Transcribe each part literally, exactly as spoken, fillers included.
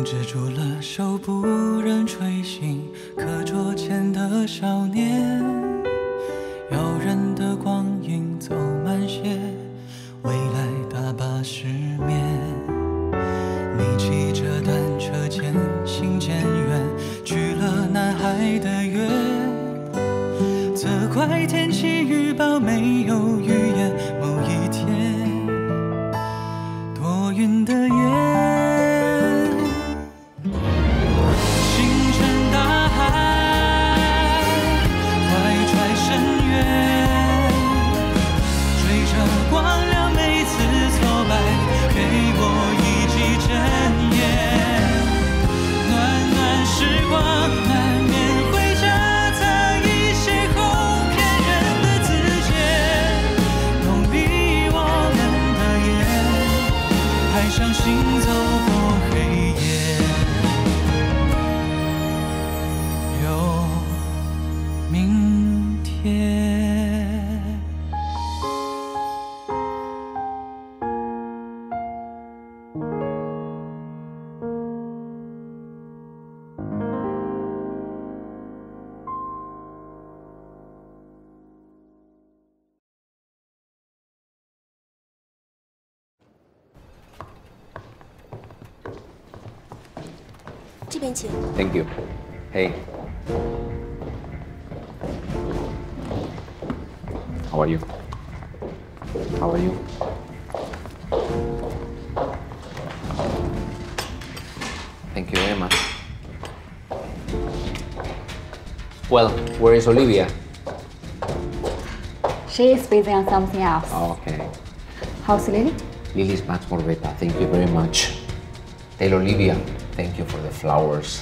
制住了手，不忍吹醒课桌前的少年。遥远的光影走慢些，未来大把失眠。你骑着单车渐行渐远，去了南海的月。责怪天气预报没有预言，某一天多云的夜。 行走过黑夜，有明天。 这边请。 Thank you. Hey. How are you? How are you? Thank you very much. Well, where is Olivia? She is busy on something else. Oh, okay. How's Lily? Lily's much more better. Thank you very much. Tell Olivia. Thank you for the flowers.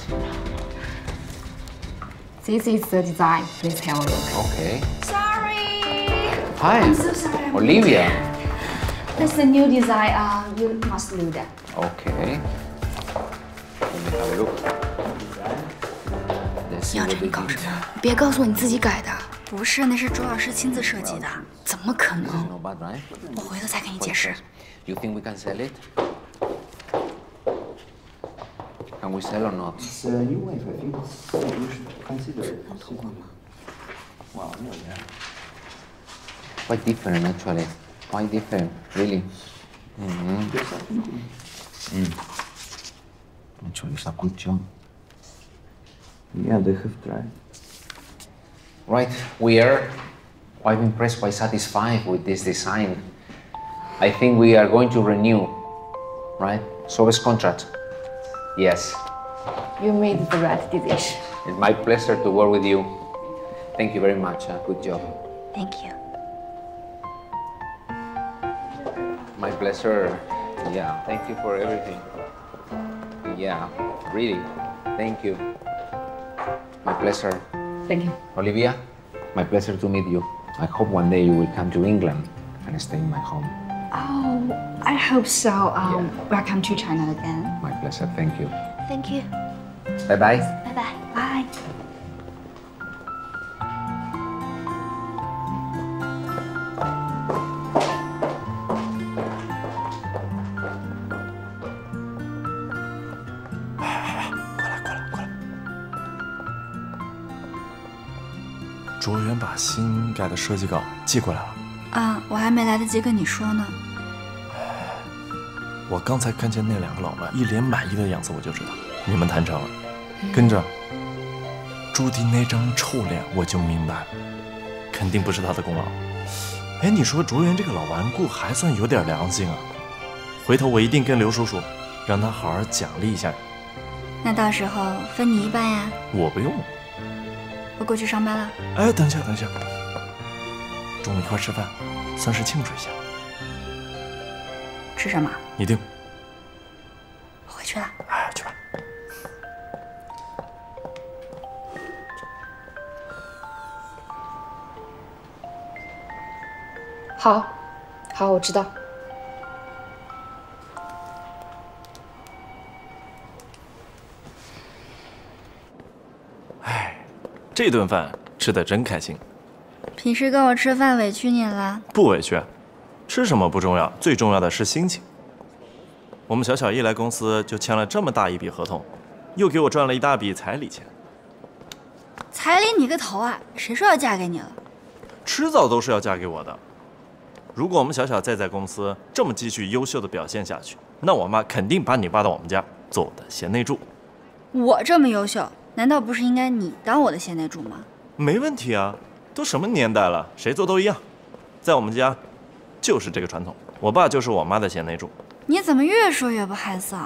This is the design. Please have a look. Okay. Sorry. Hi. I'm so sorry. Olivia. That's the new design. Uh, you must do that. Okay. Let me have a look. Let's 你 see 要 what 这 they 你搞 did. 什么？你别告诉我你自己改的，不是，那是周老师亲自设计的，怎么可 This 能 is？not bad, right? 我回头再跟你解释。 You think we can sell it? Can we sell or not? It's a new wave. I think it's, you should consider it. Wow, no, yeah. Quite different, actually. Quite different, really. Mm-hmm. Yes, I think. Mm. Actually, it's a good job. Yeah, they have tried. Right, we are quite impressed, quite satisfied with this design. I think we are going to renew, right? Service contract. Yes. You made the right decision. It's my pleasure to work with you. Thank you very much. Uh, good job. Thank you. My pleasure. Yeah, thank you for everything. Yeah, really. Thank you. My pleasure. Thank you. Olivia, my pleasure to meet you. I hope one day you will come to England and stay in my home. Oh, I hope so. Um, welcome to China again. My pleasure. Thank you. Thank you. Bye bye. 拜拜。拜。 卓源把新改的设计稿寄过来了。 啊，我还没来得及跟你说呢。 我刚才看见那两个老外一脸满意的样子，我就知道你们谈成了。跟着朱迪那张臭脸，我就明白了，肯定不是他的功劳。哎，你说卓源这个老顽固还算有点良心啊。回头我一定跟刘叔叔，让他好好奖励一下你。 那到时候分你一半呀。 我不用。 我过去上班了。 哎，等一下，等一下，中午一块吃饭，算是庆祝一下。 吃什么？ 你定。 我回去了。 哎，去吧。 好，好，我知道。 哎，这顿饭吃得真开心。 平时跟我吃饭委屈你了？ 不委屈，吃什么不重要，最重要的是心情。 我们小小一来公司就签了这么大一笔合同，又给我赚了一大笔彩礼钱。 彩礼你个头啊！谁说要嫁给你了？ 迟早都是要嫁给我的。如果我们小小再在公司这么继续优秀的表现下去，那我妈肯定把你扒到我们家做我的贤内助。 我这么优秀，难道不是应该你当我的贤内助吗？ 没问题啊，都什么年代了，谁做都一样。在我们家，就是这个传统。我爸就是我妈的贤内助。 你怎么越说越不害臊？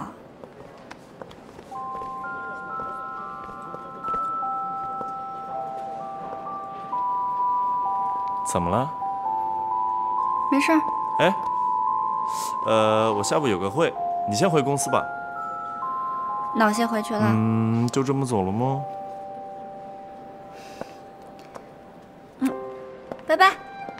怎么了？ 没事儿。 哎，呃，我下午有个会，你先回公司吧。 那我先回去了。 嗯，就这么走了吗？ 嗯，拜拜。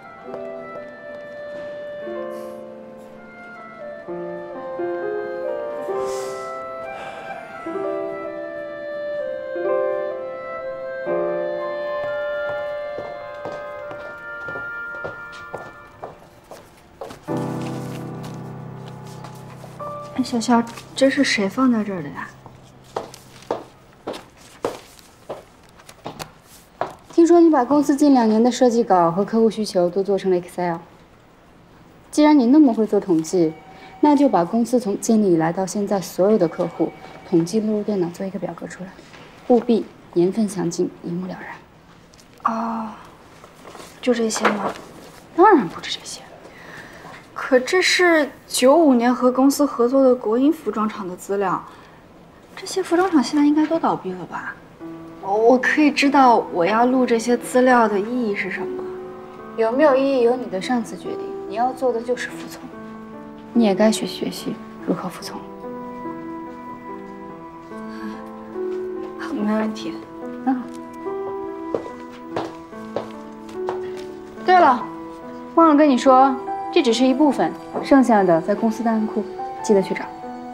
哎，小肖，这是谁放在这儿的呀？ 听说你把公司近两年的设计稿和客户需求都做成了 Excel。既然你那么会做统计，那就把公司从建立以来到现在所有的客户统计录入电脑做一个表格出来，务必年份详尽，一目了然。 哦，就这些吗？ 当然不止这些。 可这是九五年和公司合作的国营服装厂的资料，这些服装厂现在应该都倒闭了吧？我可以知道我要录这些资料的意义是什么？ 有没有意义由你的上司决定，你要做的就是服从。你也该学习学习如何服从。 好，没问题。 嗯。对了，忘了跟你说，这只是一部分，剩下的在公司档案库，记得去找。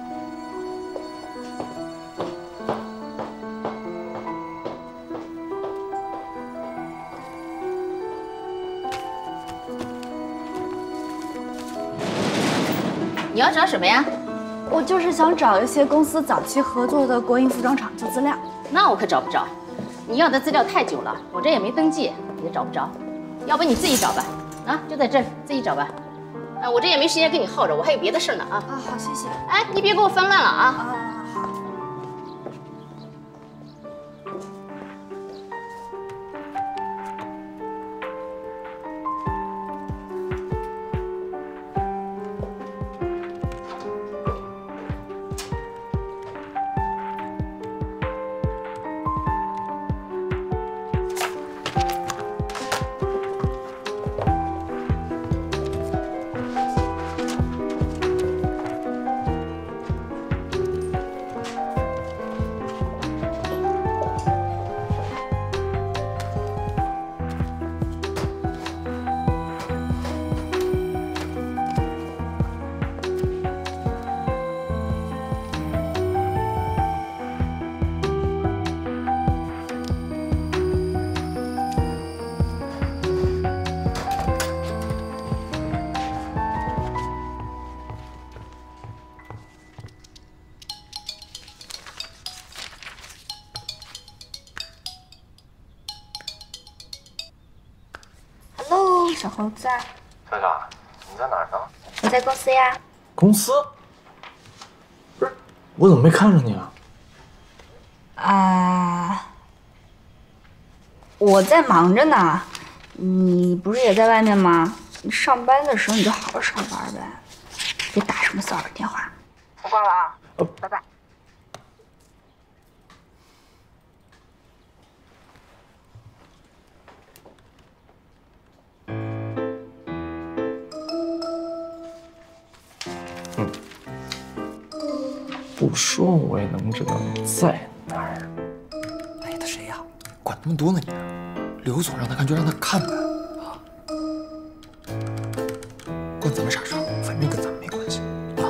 你要找什么呀？ 我就是想找一些公司早期合作的国营服装厂做资料。 那我可找不着，你要的资料太久了，我这也没登记，也找不着。要不你自己找吧，啊，就在这儿，自己找吧。啊，我这也没时间跟你耗着，我还有别的事呢啊。 啊，好，谢谢。 哎，你别给我翻乱了啊。 啊，好。Hello， 小猴子。 小小，你在哪儿呢？ 我在公司呀。 公司？不是，我怎么没看着你啊？ 啊，我在忙着呢。你不是也在外面吗？你上班的时候你就好好上班呗，别打什么骚扰电话。我挂了啊， 呃、 拜拜。 嗯，不说我也能知道你在哪儿。 哎，他谁呀？管那么多呢你？刘总让他看就让他看呗，啊，关咱们啥事儿？反正跟咱们没关系啊。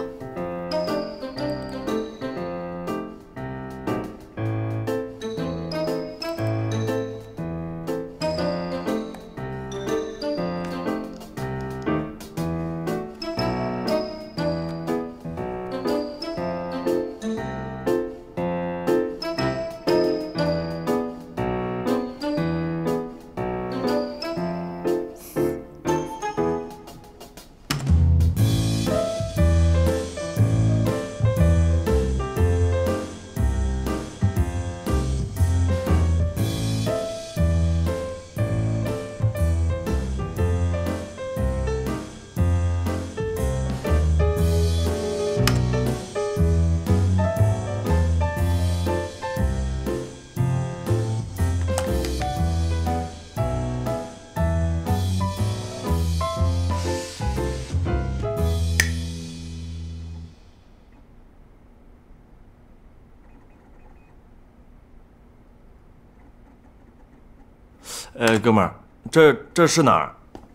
呃，哥们儿，这这是哪儿？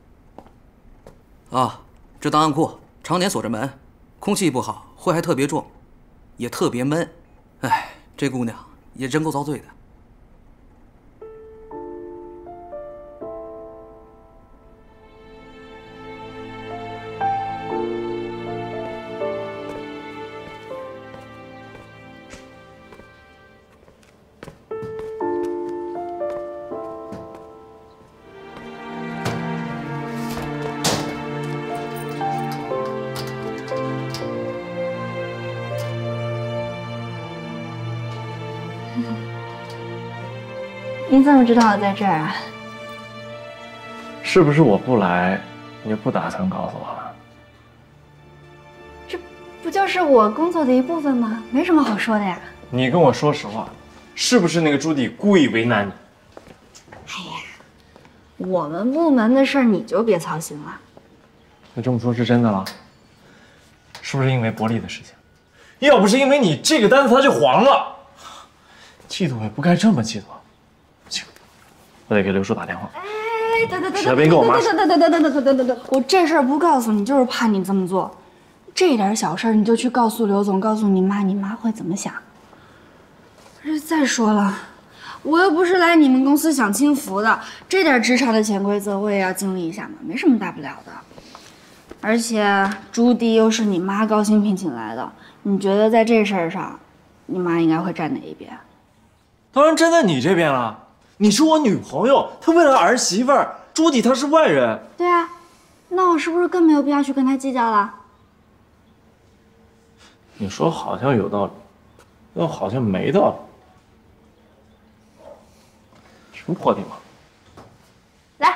啊，这档案库常年锁着门，空气不好，灰还特别重，也特别闷。哎，这姑娘也真够遭罪的。 你怎么知道我在这儿啊？ 是不是我不来，你就不打算告诉我了？ 这不就是我工作的一部分吗？没什么好说的呀。 你跟我说实话，是不是那个朱棣故意为难你？ 哎呀，我们部门的事儿你就别操心了。 那这么说是真的了？是不是因为伯利的事情？要不是因为你，这个单子它就黄了。嫉妒也不该这么嫉妒。不行，我得给刘叔打电话。 哎，等等等小别跟我妈说。 等等等等等等等等等，我这事儿不告诉你，就是怕你这么做。这点小事儿你就去告诉刘总，告诉你妈，你妈会怎么想？而且再说了，我又不是来你们公司享清福的，这点职场的潜规则我也要经历一下嘛，没什么大不了的。而且朱棣又是你妈高薪聘请来的，你觉得在这事儿上，你妈应该会站哪一边？ 当然站在你这边了。你是我女朋友，她为了儿媳妇儿，朱棣他是外人。 对啊，那我是不是更没有必要去跟他计较了？ 你说好像有道理，又好像没道理。什么破地方？ 来，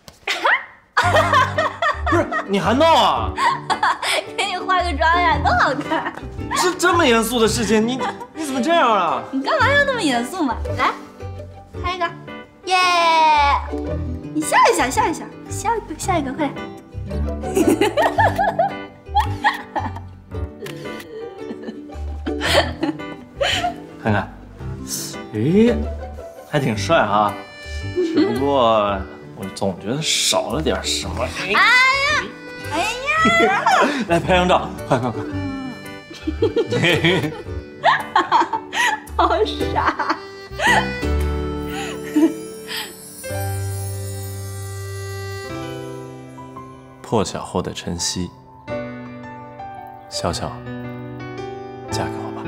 不是，你还闹啊？ 给你化个妆呀，多好看！ 是这么严肃的事情，你你怎么这样啊？ 你干嘛要那么严肃嘛？来，拍一个，耶！你笑一笑，笑一笑，笑一个，笑一个，快点！ 看看，诶，还挺帅哈，只不过我总觉得少了点什么。哎呀，哎呀！ 来拍张照，快快快！ 好傻。 破晓后的晨曦，小小，嫁给我吧。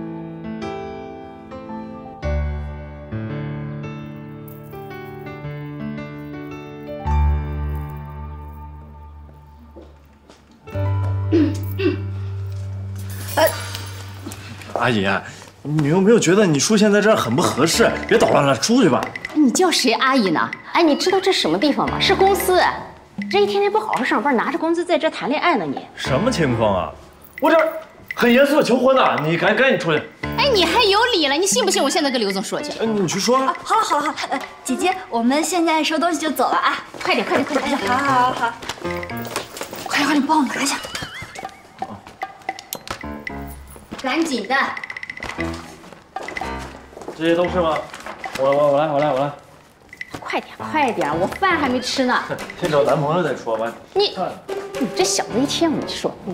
阿姨，你有没有觉得你出现在这儿很不合适？别捣乱了，出去吧。 你叫谁阿姨呢？哎，你知道这什么地方吗？是公司。这一天天不好好上班，拿着工资在这谈恋爱呢你？ 什么情况啊？我这很严肃的求婚呢，你赶赶紧出去。 哎，你还有理了？你信不信我现在跟刘总说去？ 哎，你去说。 啊、好了好了好了，呃，姐姐，我们现在收东西就走了啊！ 快点快点快点！ 好好好好，快点快点帮我拿下。 赶紧的。 这些都是吗？我我我来我来我来。 快点快点，我饭还没吃呢。 先找男朋友再说吧。 你你这小子一天，我跟你说，嗯。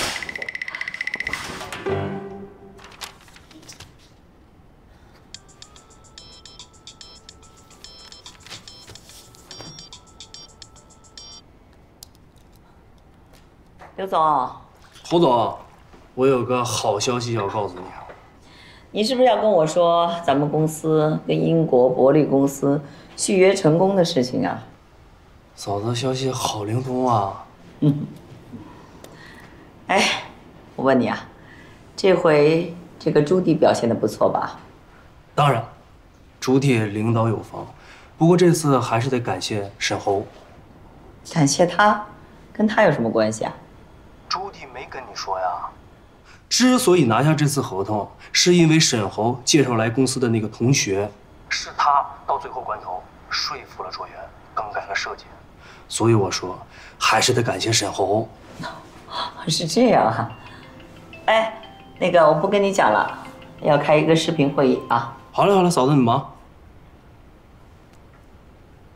刘总， 侯总，我有个好消息要告诉你。 你是不是要跟我说咱们公司跟英国伯利公司续约成功的事情啊？ 嫂子，消息好灵通啊！ 嗯。哎，我问你啊，这回这个朱棣表现得不错吧？ 当然，朱棣领导有方，不过这次还是得感谢沈侯。 感谢他？跟他有什么关系啊？ 朱棣没跟你说呀？之所以拿下这次合同，是因为沈侯介绍来公司的那个同学，是他到最后关头说服了卓源，更改了设计。所以我说，还是得感谢沈侯。 是这样啊。哎，那个我不跟你讲了，要开一个视频会议啊。 好嘞好嘞，嫂子你忙。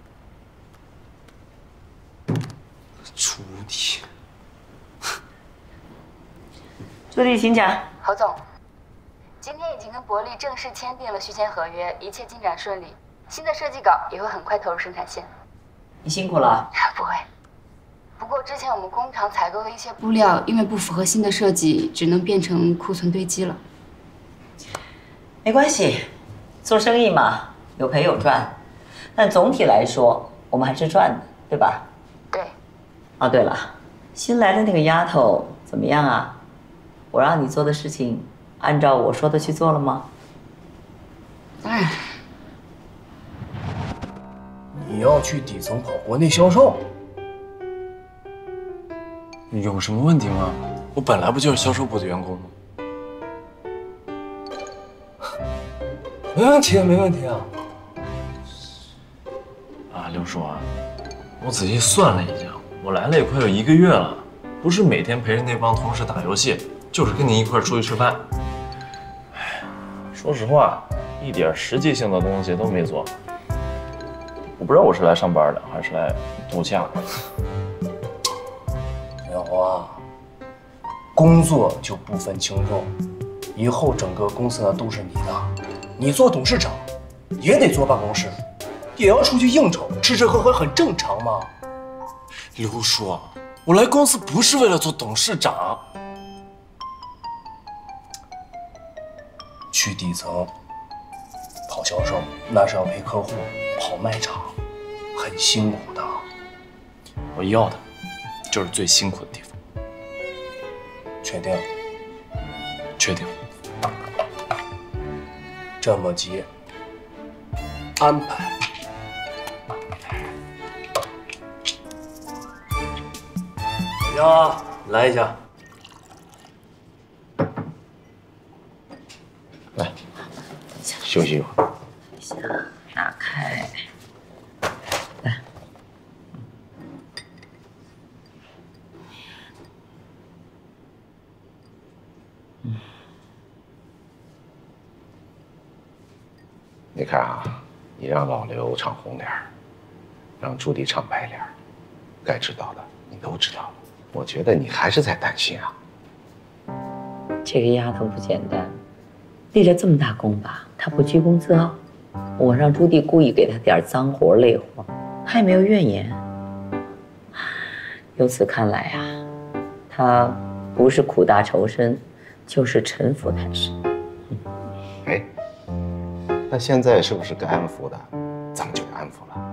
朱棣， 朱棣，请讲。 侯总，今天已经跟伯利正式签订了续签合约，一切进展顺利，新的设计稿也会很快投入生产线。 你辛苦了。 不会。不过之前我们工厂采购的一些布料，因为不符合新的设计，只能变成库存堆积了。 没关系，做生意嘛，有赔有赚，但总体来说，我们还是赚的，对吧？ 对。 哦，对了，新来的那个丫头怎么样啊？我让你做的事情，按照我说的去做了吗？ 当然。 你要去底层跑国内销售？ 有什么问题吗？我本来不就是销售部的员工吗？ 没问题，没问题啊！ 啊，刘叔啊，我仔细算了一下，我来了也快有一个月了，不是每天陪着那帮同事打游戏，就是跟你一块出去吃饭。哎，说实话，一点实际性的东西都没做。我不知道我是来上班的，还是来度假的。 小花，工作就不分轻重，以后整个公司呢都是你的。你做董事长，也得坐办公室，也要出去应酬，吃吃喝喝很正常嘛。 刘叔，我来公司不是为了做董事长， 去底层跑销售，那是要陪客户跑卖场，很辛苦的。 我要的就是最辛苦的地方。 确定？ 确定。 这么急，安排。小江，来一下。 来，休息一会儿。 等一下，打开。来。嗯。 你看啊，你让老刘唱红脸儿，让朱棣唱白脸儿，该知道的你都知道了。我觉得你还是在担心啊。 这个丫头不简单，立了这么大功吧，她不居功自傲。我让朱棣故意给她点脏活累活，她也没有怨言。由此看来啊，她不是苦大仇深，就是城府太深。 哎。那现在是不是该安抚的，咱们就得安抚了。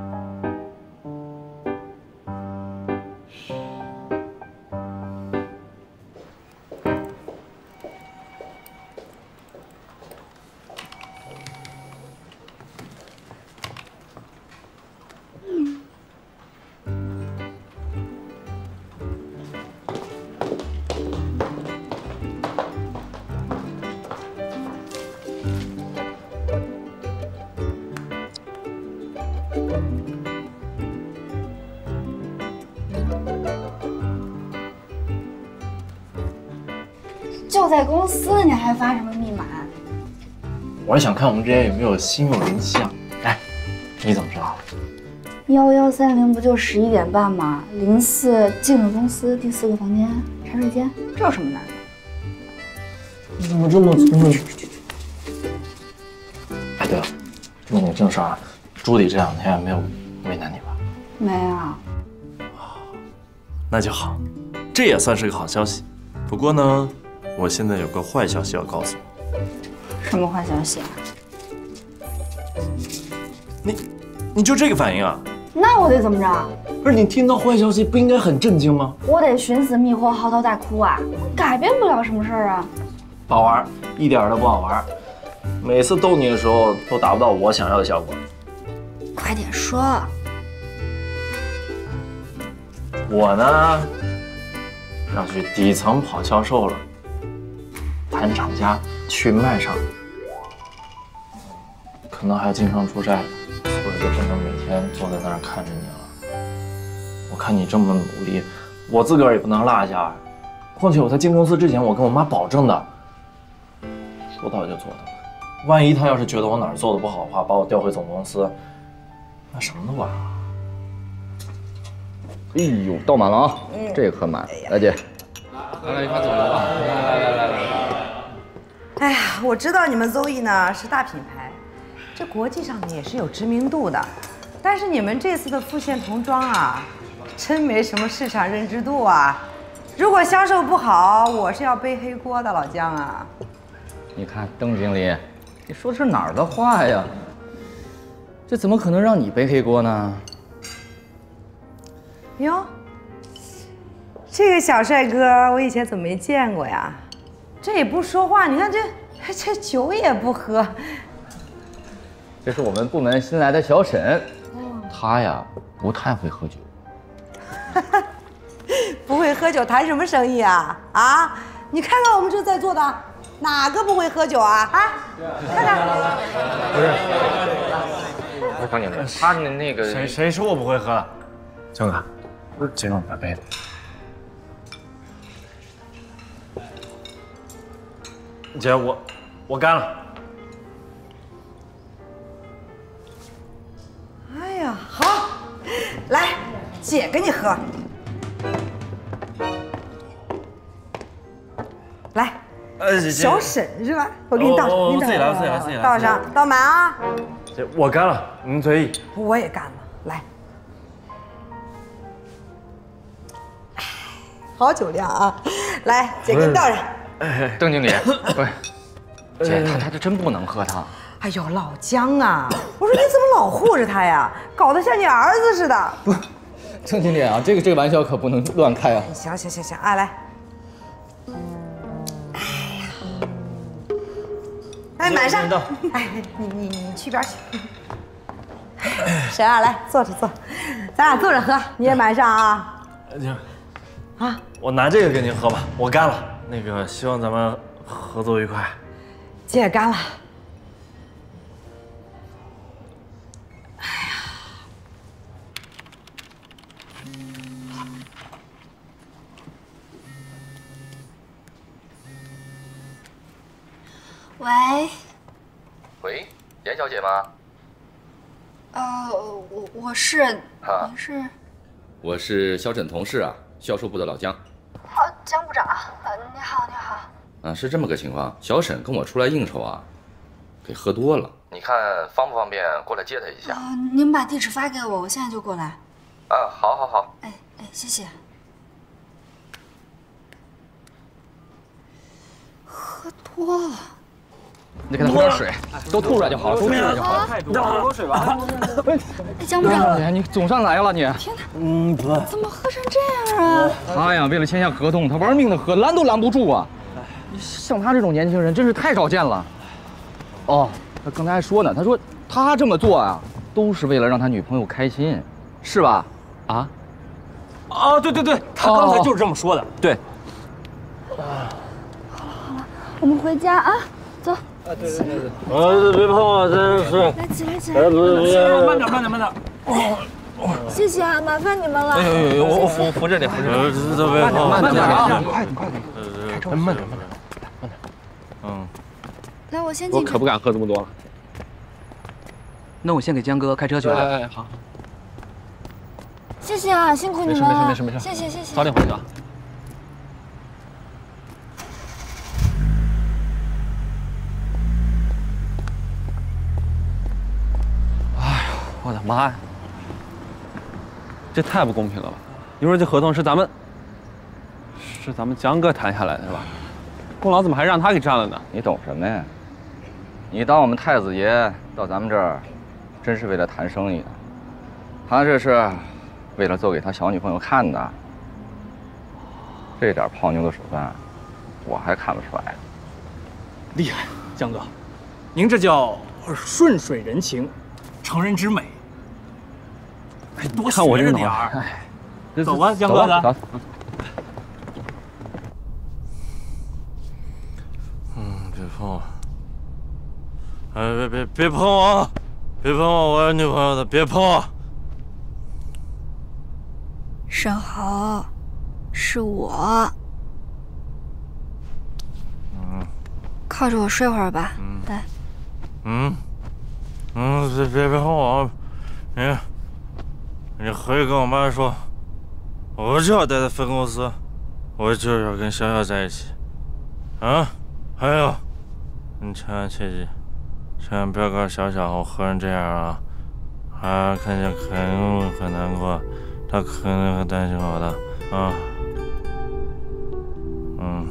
就在公司，你还发什么密码？ 我是想看我们之间有没有心有灵犀啊。哎，你怎么知道？ 幺幺三零不就十一点半吗？零四进了公司第四个房间茶水间，这有什么难的？ 你怎么这么聪明？哎，对了，问你正事儿，朱棣这两天没有为难你吧？ 没有。 那就好，这也算是个好消息。不过呢，我现在有个坏消息要告诉你。 什么坏消息啊？ 你，你就这个反应啊？ 那我得怎么着？ 不是你听到坏消息不应该很震惊吗？ 我得寻死觅活、嚎啕大哭啊！改变不了什么事儿啊。 不好玩，一点都不好玩。每次逗你的时候都达不到我想要的效果。 快点说。 我呢，要去底层跑销售了，谈厂家，去卖场，可能还要经常出差，所以就不能每天坐在那儿看着你了。我看你这么努力，我自个儿也不能落下。况且我在进公司之前，我跟我妈保证的，说到就做到。万一她要是觉得我哪儿做的不好的话，把我调回总公司，那什么都完了。 哎呦，倒满了啊！嗯，这个可满。来姐， 来来，一块走了吧。来来来来来。 哎呀，我知道你们 Zoe 呢是大品牌，这国际上呢也是有知名度的，但是你们这次的复线童装啊，真没什么市场认知度啊。如果销售不好，我是要背黑锅的，老姜啊。 你看邓经理，你说的是哪儿的话呀？这怎么可能让你背黑锅呢？ 哟，这个小帅哥我以前怎么没见过呀？这也不说话，你看这这酒也不喝。 这是我们部门新来的小沈，他呀不太会喝酒。 不会喝酒谈什么生意啊？啊，你看看我们这在座的，哪个不会喝酒啊？啊，看看。 不是，不是张经理，他那那个谁谁说我不会喝了？江哥，不是，这让我背的。姐，我我干了。 哎呀，好，来，姐给你喝。来，呃，小沈是吧？我给你倒， 我你自己来，自己来，自己来。 倒上，倒满啊！ 姐，我干了，您随意。 我也干了，来。好酒量啊！来，姐给你倒上。 邓经理，不是，姐，他他这真不能喝汤。 哎呦，老姜啊！我说你怎么老护着他呀？搞得像你儿子似的。 不，邓经理啊，这个这个玩笑可不能乱开啊。 行行行行啊，来。哎，满上！哎，你你你去边去。沈啊，来坐着坐，咱俩坐着喝，你也满上啊。 行。 啊， 我拿这个给您喝吧，我干了。那个，希望咱们合作愉快。 姐也干了。哎呀。喂。 喂，严小姐吗？ 呃，我我是，您是？ 我是小沈同事啊，销售部的老姜。 哦，姜部长，呃，你好，你好。 啊，是这么个情况，小沈跟我出来应酬啊，给喝多了。你看方不方便过来接他一下？ 呃，您把地址发给我，我现在就过来。 啊，好，好，好。 哎哎，谢谢。喝多了。 你给他喝点水，都吐出来就好了，都吐出来就好了。 让我喝水吧。 哎，姜部长， 你总算来了你。 天哪！ 嗯，不。 怎么喝成这样啊？ 他呀，为了签下合同，他玩命的喝，拦都拦不住啊。像他这种年轻人，真是太少见了。哦，他刚才还说呢，他说他这么做啊，都是为了让他女朋友开心，是吧？啊？ 啊，对对对，他刚才就是这么说的。 对。 好了好了，我们回家啊，走。 啊，对对对对。呃，别碰我，真是。 来起来起来。 哎，不是不是， 慢点慢点慢点。哦。 谢谢啊，麻烦你们了。 哎呦呦呦，我我扶扶着点，扶着点。这别碰， 慢点啊， 快点快点。呃，慢点慢点慢点。嗯。 来，我先进去。 我可不敢喝这么多了。 那我先给江哥开车去了。 哎哎好。 谢谢啊，辛苦你们了。 没事没事没事没事。 谢谢谢谢。 早点回去啊。哎呦，我的妈呀！这太不公平了吧！你说这合同是咱们，是咱们江哥谈下来的是吧？功劳怎么还让他给占了呢？ 你懂什么呀？你当我们太子爷到咱们这儿，真是为了谈生意的。他这是为了做给他小女朋友看的。这点泡妞的手段，我还看不出来。 厉害，江哥，您这叫顺水人情，成人之美。哎，多学着点儿。哎，走吧，江哥，走。 嗯，别碰我！哎，别别别碰我！别碰我！我有女朋友的，别碰我！ 沈豪，是我。 嗯。 靠着我睡会儿吧。嗯。来。 嗯。嗯，别别别碰我！你，你回去跟我妈说， 我就要待在分公司，我就是要跟潇潇在一起。啊，还有，你千万切记，千万不要告诉小小我喝成这样啊！啊，看见肯定会很难过，他肯定会担心我的啊。嗯。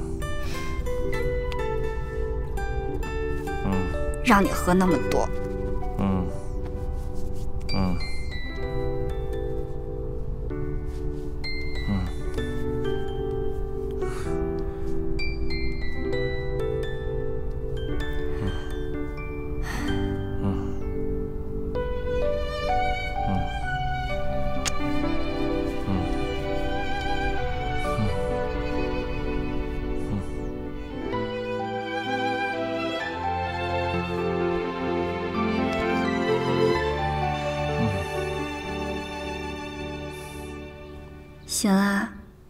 嗯。 让你喝那么多。 嗯。嗯。 醒啦！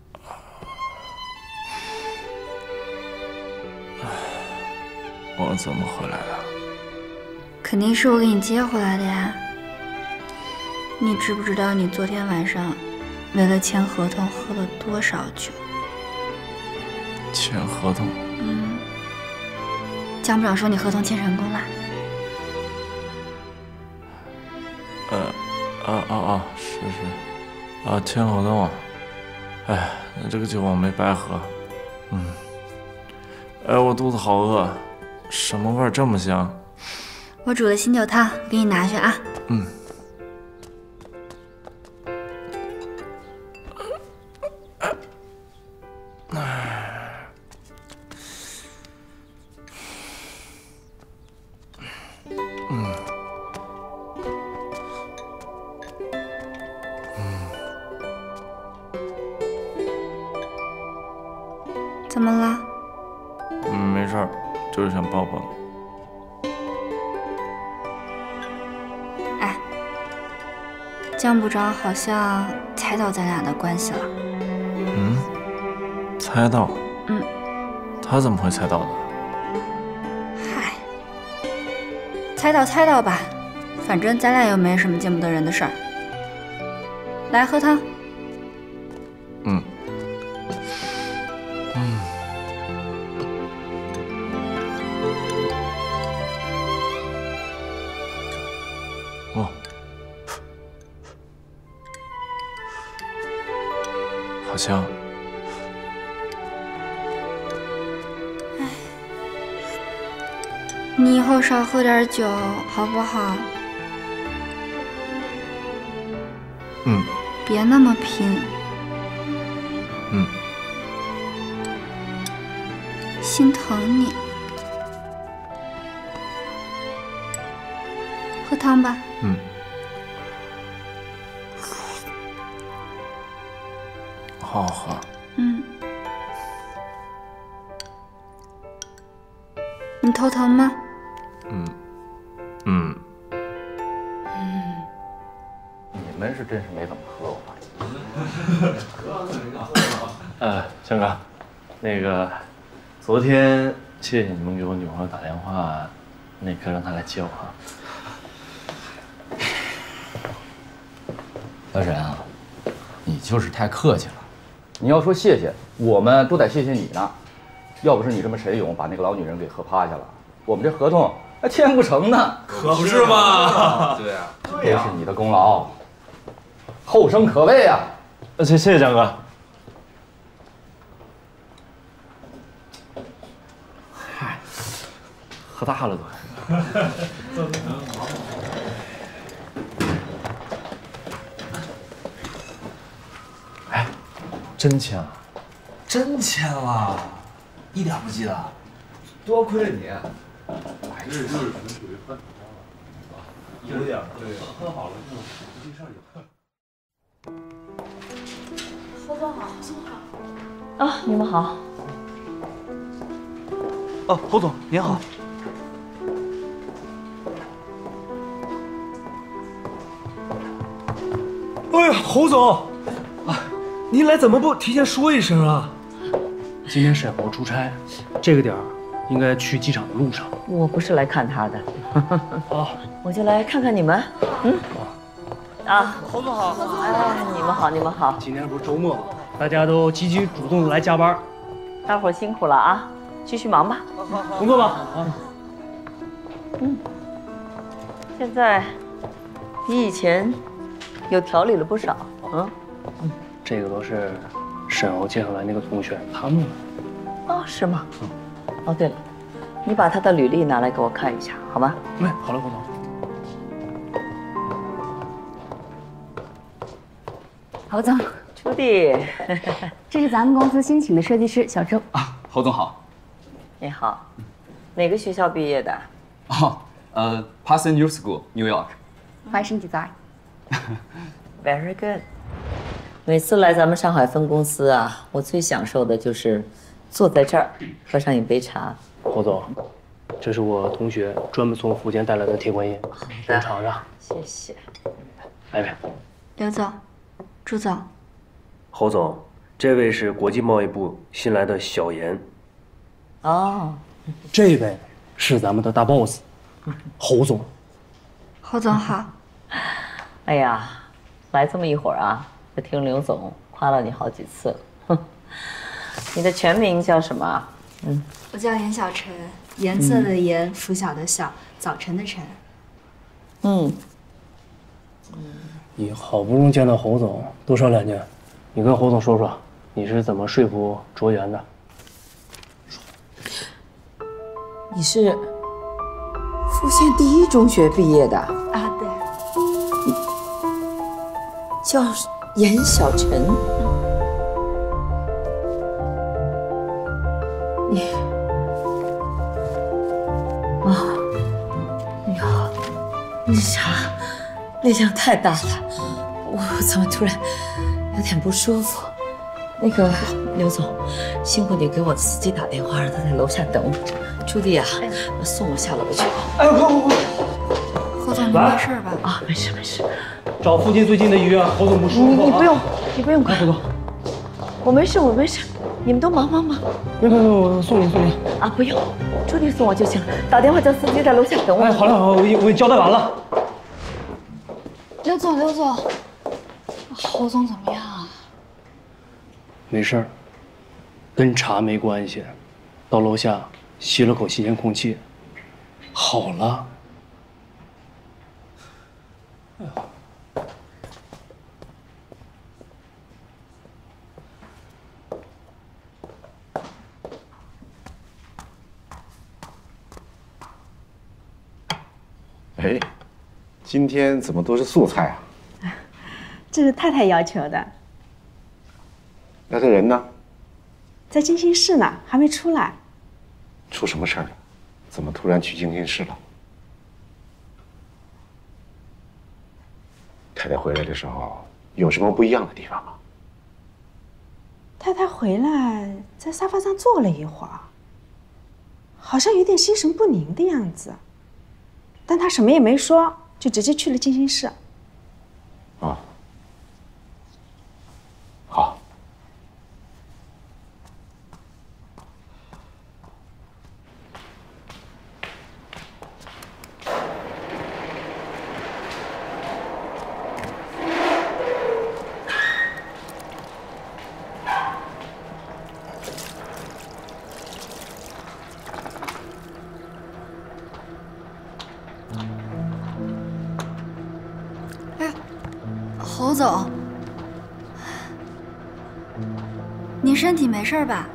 我怎么回来的？ 肯定是我给你接回来的呀。你知不知道你昨天晚上为了签合同喝了多少酒？ 签合同？ 嗯。江部长说你合同签成功了。 呃，啊啊啊！是是，啊，签合同啊。 哎，那这个酒我没白喝，嗯，哎，我肚子好饿，什么味儿这么香？ 我煮的新酒汤，给你拿去啊。 嗯。嗯。 怎么了？ 嗯，没事儿，就是想抱抱你。 哎，江部长好像猜到咱俩的关系了。 嗯？猜到？ 嗯。 他怎么会猜到的？ 嗨，猜到猜到吧，反正咱俩又没什么见不得人的事儿。来，喝汤。 嗯。 嗯，哦，好香。 哎，你以后少喝点酒，好不好？ 嗯。 别那么拼。 嗯。 心疼你，喝汤吧。 嗯，好好喝。 嗯，你头疼吗？ 嗯，嗯。 嗯，你们是真是没怎么喝，我发现。呃，强哥，那个。 昨天谢谢你们给我女朋友打电话，那个让她来接我啊。 老沈啊，你就是太客气了。你要说谢谢，我们都得谢谢你呢。要不是你这么神勇，把那个老女人给喝趴下了，我们这合同还签不成呢。 可不是嘛？ 对啊，都是你的功劳，后生可畏啊！ 谢谢谢江哥。 喝大了都。哎，真签了？ 真签了，一点不记得。多亏了你。哎，这就是可能属于喝有点对，喝好了就不记事儿就。 侯总好，侯总好。啊，你们好。 哦，侯总您好。 哎呀，侯总，啊，您来怎么不提前说一声啊？ 今天沈侯出差，这个点儿应该去机场的路上。 我不是来看他的， 哦， 我就来看看你们。嗯， 啊， 侯总好。 哎，你们好，你们好。 今天不是周末吗？大家都积极主动的来加班， 大伙辛苦了啊，继续忙吧。 工作吧。啊。 嗯，现在比以前有条理了不少。嗯。 嗯，这个都是沈欧介绍来那个同学他弄的。 哦，是吗？嗯。哦，对了，你把他的履历拿来给我看一下，好吗？ 哎，好嘞，侯总。 侯总， 朱棣， 这是咱们公司新请的设计师小周啊。侯总好， 你好，哪个学校毕业的？ 哦，呃 ，Parsons New School New York。Fashion Design。 Very good。每次来咱们上海分公司啊，我最享受的就是坐在这儿喝上一杯茶。 侯总，这是我同学专门从福建带来的铁观音，您尝尝。 谢谢。 来杯。 刘总。 朱总， 侯总，这位是国际贸易部新来的小严。 哦， 这位是咱们的大 boss， 侯总。 侯总好。 哎呀，来这么一会儿啊，就听刘总夸了你好几次。哼，你的全名叫什么？ 嗯，我叫严小晨，颜色的颜，拂晓的晓，早晨的晨。 嗯。 嗯。 你好不容易见到侯总，多说两句。你跟侯总说说，你是怎么说服卓源的？ 你是富县第一中学毕业的啊？对。 叫严小晨。你啊，你好，你啥？ 力量太大了，我怎么突然有点不舒服？那个刘总，辛苦你给我司机打电话，让他在楼下等我。朱棣啊，送我下楼去。 哎，快快快！ 侯总，你没事吧？ 啊，没事没事。 找附近最近的医院，侯总不舒服。 你你不用，你不用管。 侯总， 我没事，我没事。你们都忙忙忙。 别别别，我送你送你。 啊，不用，朱棣送我就行了。打电话叫司机在楼下等我。 哎，好了好了，我已我已交代完了。 刘总，刘总，侯总怎么样啊？ 没事儿，跟茶没关系。到楼下吸了口新鲜空气，好了。哎呀， 哎。 今天怎么都是素菜啊？ 这是太太要求的。 那这人呢？ 在精心室呢，还没出来。 出什么事儿了？怎么突然去精心室了？太太回来的时候有什么不一样的地方吗？ 太太回来，在沙发上坐了一会儿，好像有点心神不宁的样子，但她什么也没说。 就直接去了精心室。 啊，好。 侯总，您身体没事吧？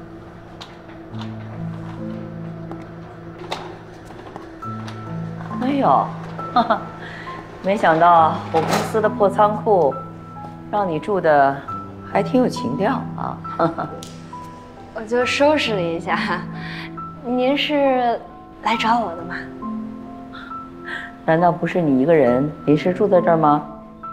哎呦，哈哈，没想到我公司的破仓库，让你住的还挺有情调啊！哈哈， 我就收拾了一下。您是来找我的吗？ 难道不是你一个人临时住在这儿吗？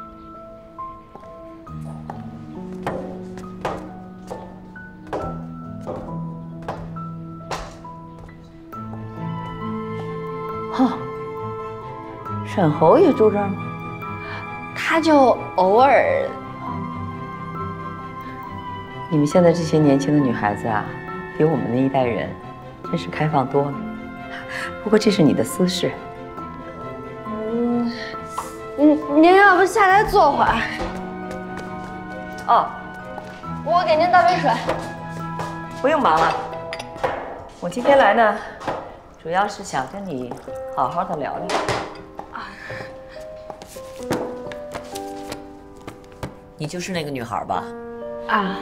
哦，沈侯也住这儿吗？ 他就偶尔。 你们现在这些年轻的女孩子啊，比我们那一代人真是开放多了。不过这是你的私事。 嗯，嗯，您要不下来坐会儿？ 哦， 我给您倒杯水。 不用忙了。我今天来呢，主要是想跟你好好的聊聊。你就是那个女孩吧？ 啊。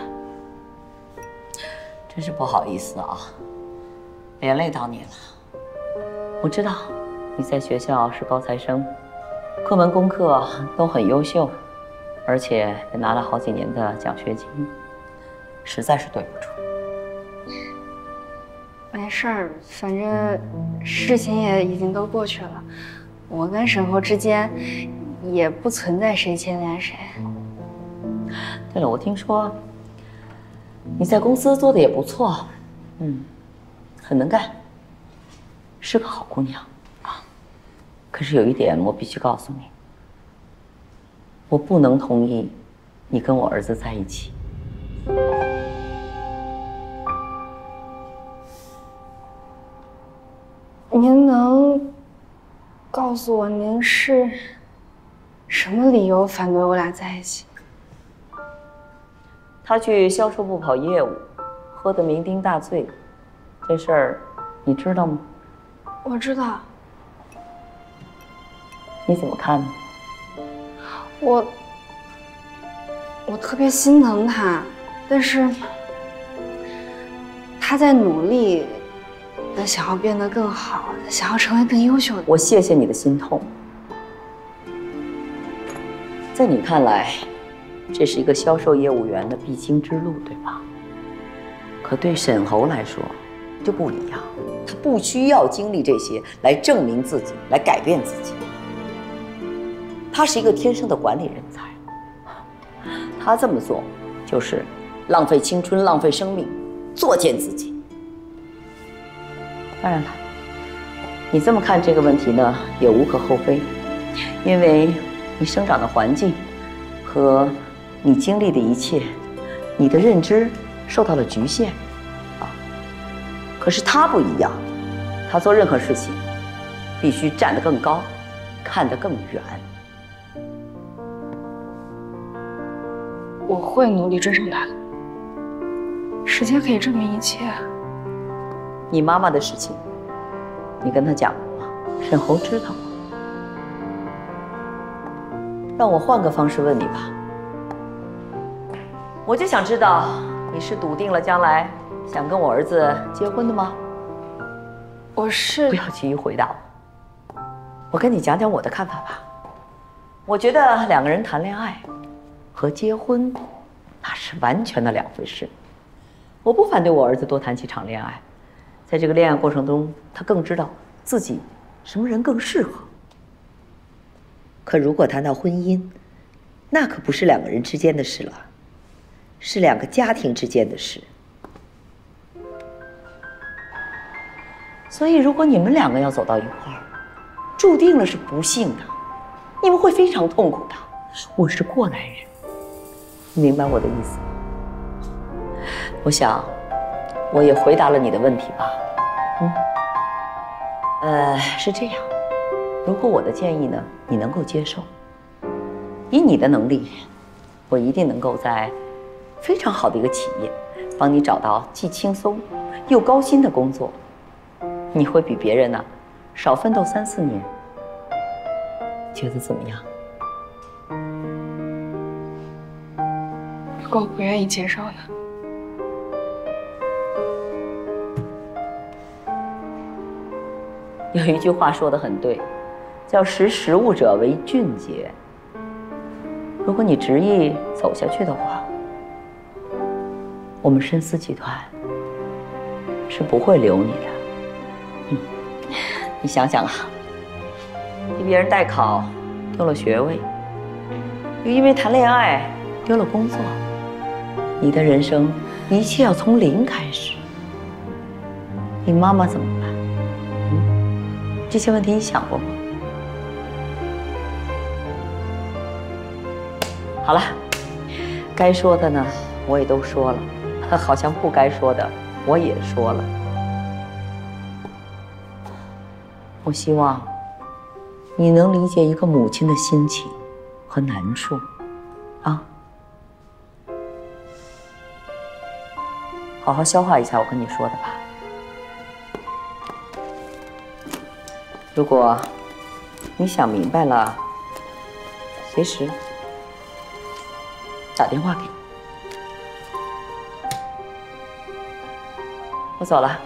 真是不好意思啊，连累到你了。我知道你在学校是高材生，各门功课都很优秀，而且也拿了好几年的奖学金，实在是对不住。 没事儿，反正事情也已经都过去了，我跟沈侯之间也不存在谁牵连谁。 对了，我听说你在公司做的也不错，嗯，很能干，是个好姑娘啊。可是有一点我必须告诉你，我不能同意你跟我儿子在一起。 您能告诉我您是什么理由反对我俩在一起？ 他去销售部跑业务，喝得酩酊大醉，这事儿你知道吗？ 我知道。 你怎么看呢？ 我我特别心疼他，但是他在努力的想要变得更好，想要成为更优秀的。 我谢谢你的心痛。在你看来，这是一个销售业务员的必经之路，对吧？可对沈侯来说就不一样，他不需要经历这些来证明自己，来改变自己。他是一个天生的管理人才，他这么做就是浪费青春、浪费生命，作践自己。当然了，你这么看这个问题呢，也无可厚非，因为你生长的环境和你经历的一切，你的认知受到了局限啊。可是他不一样，他做任何事情必须站得更高，看得更远。 我会努力追上他的，时间可以证明一切。 你妈妈的事情，你跟他讲了吗？沈侯知道吗？让我换个方式问你吧，我就想知道，你是笃定了将来想跟我儿子结婚的吗？ 我是。 不要急于回答我，我跟你讲讲我的看法吧。我觉得两个人谈恋爱和结婚，那是完全的两回事。我不反对我儿子多谈几场恋爱，在这个恋爱过程中，他更知道自己什么人更适合。可如果谈到婚姻，那可不是两个人之间的事了，是两个家庭之间的事。所以，如果你们两个要走到一块儿，注定了是不幸的，你们会非常痛苦的。我是过来人，你明白我的意思吗？我想，我也回答了你的问题吧。嗯，呃，是这样。如果我的建议呢，你能够接受，以你的能力，我一定能够在非常好的一个企业，帮你找到既轻松又高薪的工作。你会比别人呢少奋斗三四年，觉得怎么样？ 如果我不愿意接受呢？ 有一句话说得很对，叫识时务者为俊杰。如果你执意走下去的话，我们深思集团是不会留你的。嗯，你想想啊，替别人代考丢了学位，又因为谈恋爱丢了工作，你的人生一切要从零开始。你妈妈怎么办？嗯，这些问题你想过吗？好了，该说的呢我也都说了，好像不该说的我也说了。我希望你能理解一个母亲的心情和和难处，啊，好好消化一下我跟你说的吧。如果你想明白了，随时打电话给我。我走了。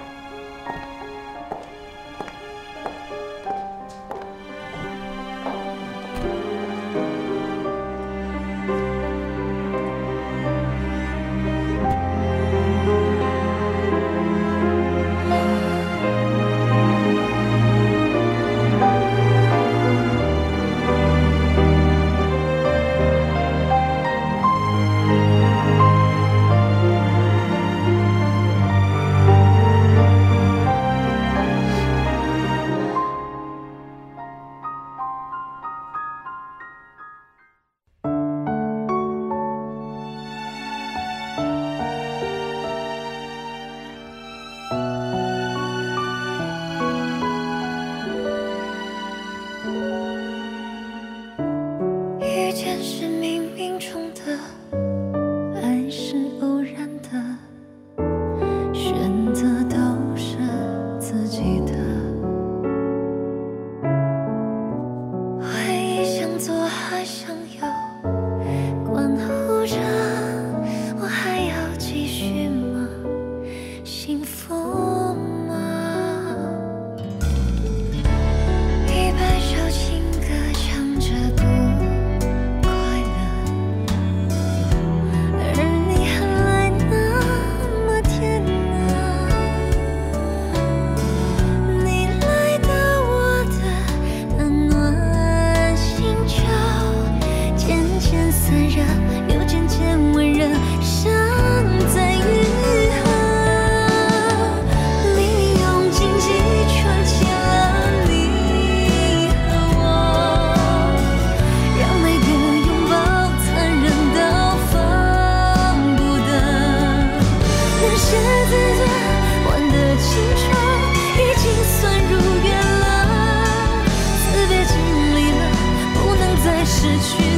失去。